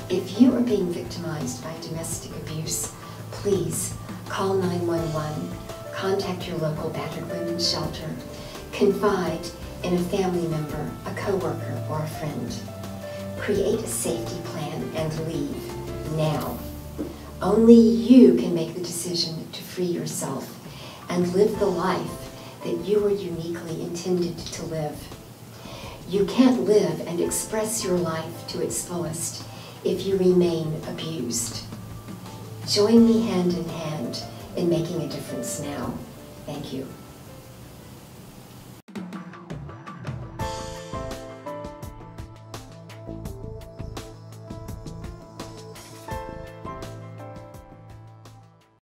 If you are being victimized by domestic abuse, please call 911, contact your local battered women's shelter, confide in a family member, a coworker, or a friend. Create a safety plan and leave now. Only you can make the decision to free yourself and live the life that you were uniquely intended to live. You can't live and express your life to its fullest if you remain abused. Join me hand in hand in making a difference now. Thank you.